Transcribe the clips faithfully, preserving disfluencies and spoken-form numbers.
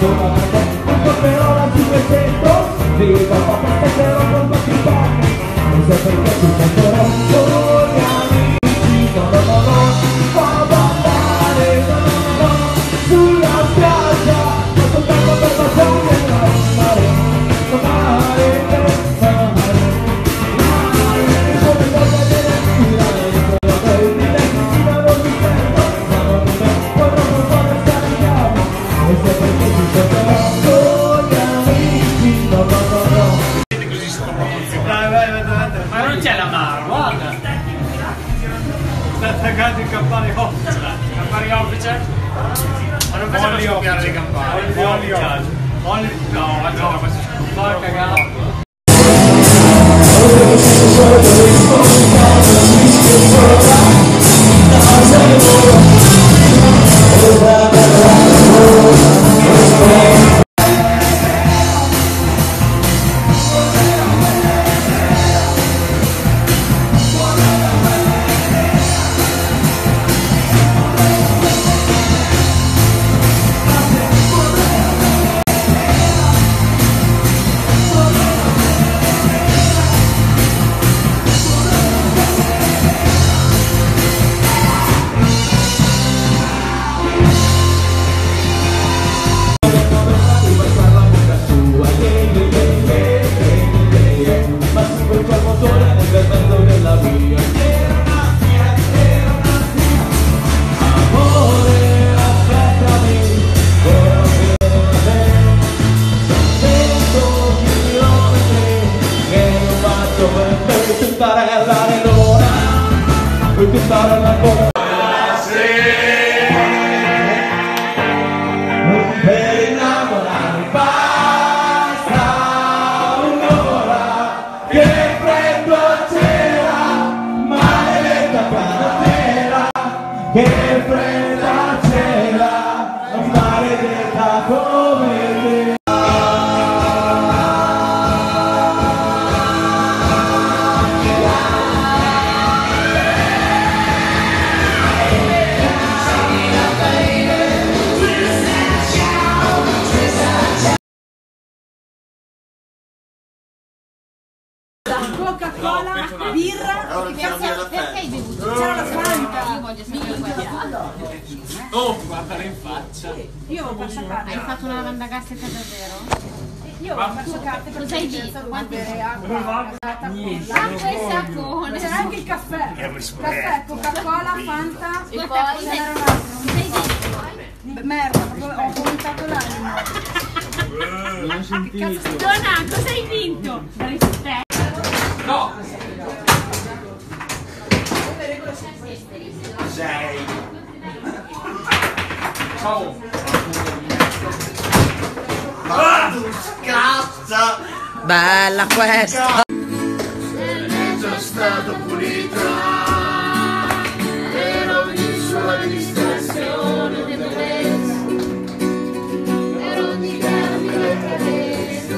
Ma non c'è la mano, guarda! Sta attaccato il campane officer. Campane officer? Ma non facciamo scoppiare le campane. Olli officer. Olli... No, ma no, questo è un po' cagato. Per innamorarmi basta un'ora, che freddo c'era, maledetta canotera, che fredda c'era, maledetta come te. Coca-Cola, birra, perché hai bevuto? C'era la Fanta. Io voglio sapere quella. Oh, guardala in faccia. Io ho perso carte. Hai fatto una lavanda gastrica davvero? Io ho perso carte per cosa hai detto? Quanti bere acqua? Acqua e sapone. C'era anche il caffè. Caffè, Coca-Cola, Fanta e poi c'era un altro. Merda, ho vomitato l'anima. Non ho sentito. Donna, cosa hai vinto? No! Sei. Ciao! Ah, scazza! Bella questa! È già stato pulito per ogni sua distrazione di bellezza, per ogni grande cadere.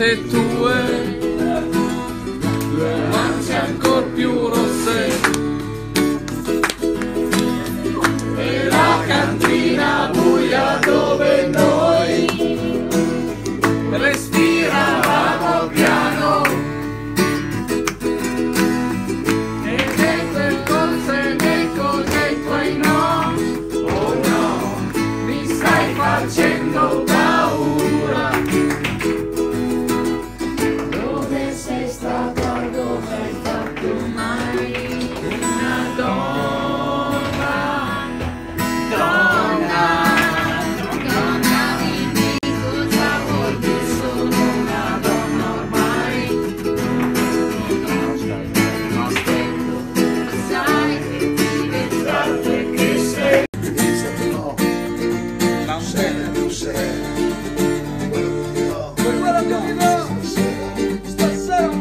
le tue, due mance ancor più rosse, e la cantina buia dove noi respiravamo piano, e dentro cose nei coi tuoi no, oh no, mi stai facendo paura. Dove sei stata, dove hai fatto mai una donna, donna, donna, dimmi cosa vuol dire, sono una donna ormai, non aspetto, sai che diventate che sei. Non sei, tu sei Quello che mi do stasera,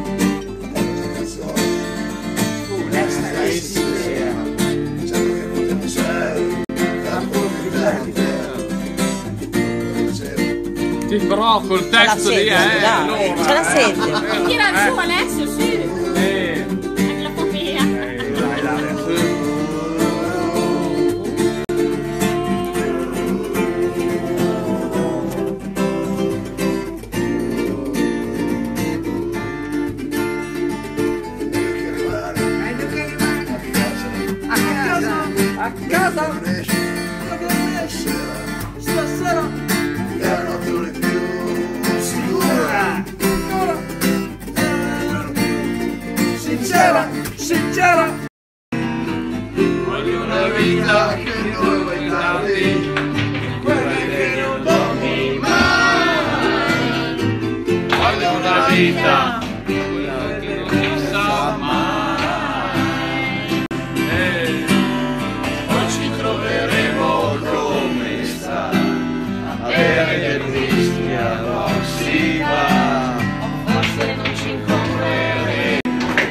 sì, però col testo lì, eh, allora, ce la sente. eh, Tira eh, su Alessio, sì. eh, Anche la copia. eh, dai, dai, sì. A casa, stasera, la notte non è più sicura, sincera, sincera. Voglio una vita che non vuoi darmi, quella che non dormi mai. Voglio una vita, quella che non si sa mai. Eh, poi ci troveremo come sta, a bere del whisky non si va, forse non ci incontreremo.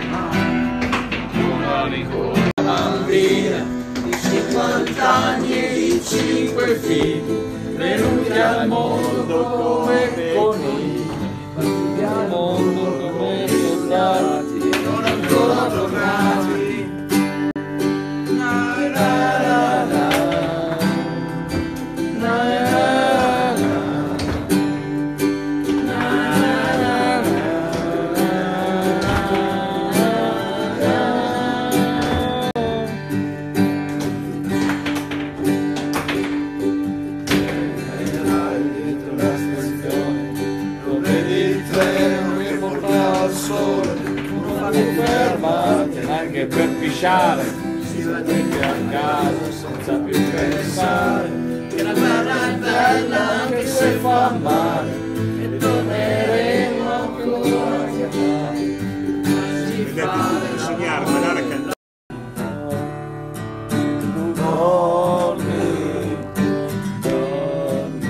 Una ricorda bambina di cinquanta anni e di cinque figli, venuti al mondo come conigli, venuti al mondo come soldati, non ancora tornati. Na, na, na, na. Na, na, na. Na, na, anche per pisciare, si la gente a casa senza più pensare, che la guerra è bella anche se fa male, e torneremo ancora a chiamare, si fa insegnare, guardare che dormi, dormi,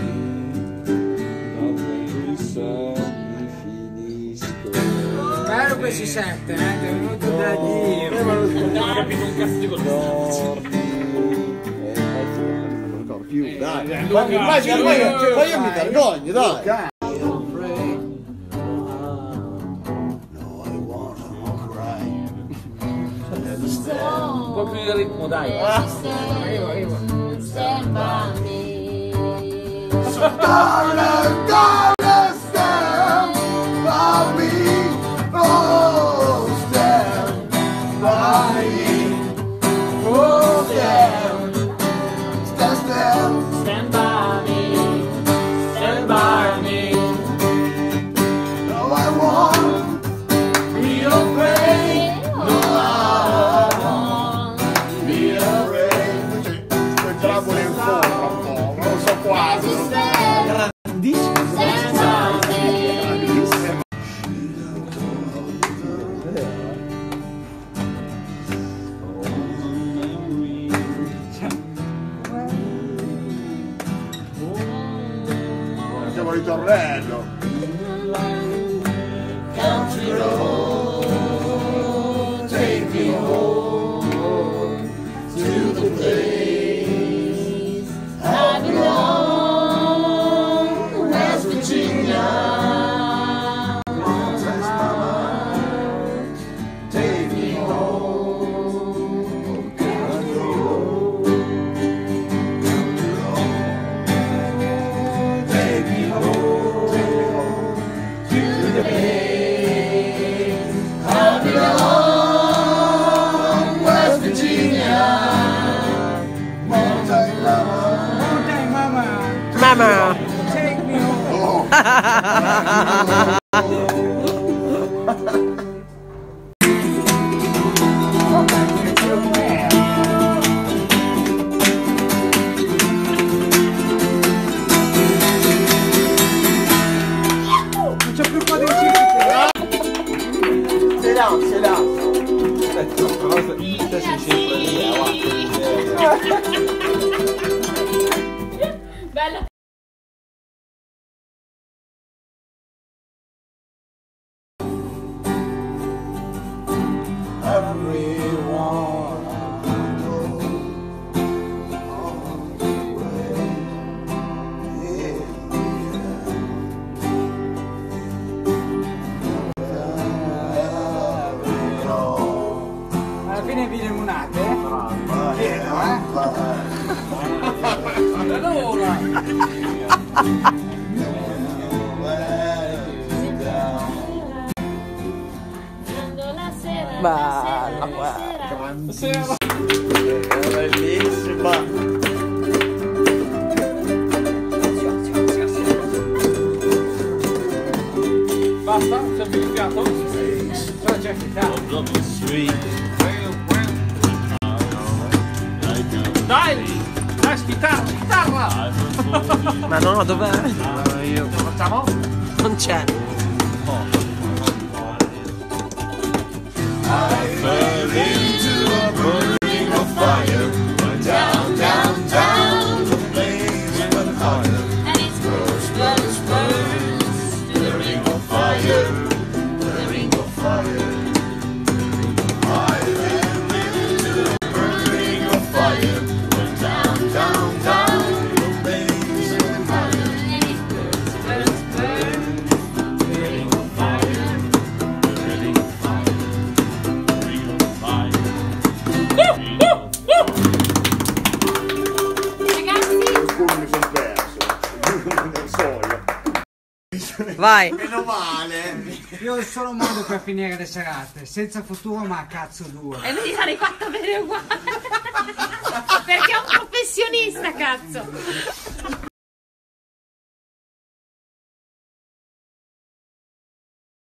dove i sogni finiscono. Spero che si sente, eh, che è venuto da Dio. non ho capito un cazzo di cosa. più, dai. Poi immagina, poi poi io mi vergogno, dai. Un po' più di ritmo, dai. Arrivo, arrivo. Stand by me. Darling, darling, stand by me. Oh, stand by me. Oh, stand. Stand, stand. Stand by me. Stand by me. No, I won't be afraid. No, I won't be afraid. Quel trapolo in fondo, non lo so quasi. Stand by me. C'est là. Bella. Alla fine vi limonate? Chiedo, eh? Allora! Bella questa. Bellissima. Basta? C'è più il piatto? Però c'è chitarra. Dai! Dai, chitarra, chitarra! Ma no, dov'è? Io. Lo facciamo? Non c'è. And it's burst, burst, burst to the ring of fire, to the ring of fire. Vai. Meno male. Io ho il solo modo per finire le serate, senza futuro ma a cazzo duro. E lui l'hai fatto bene uguale. Perché è un professionista, cazzo.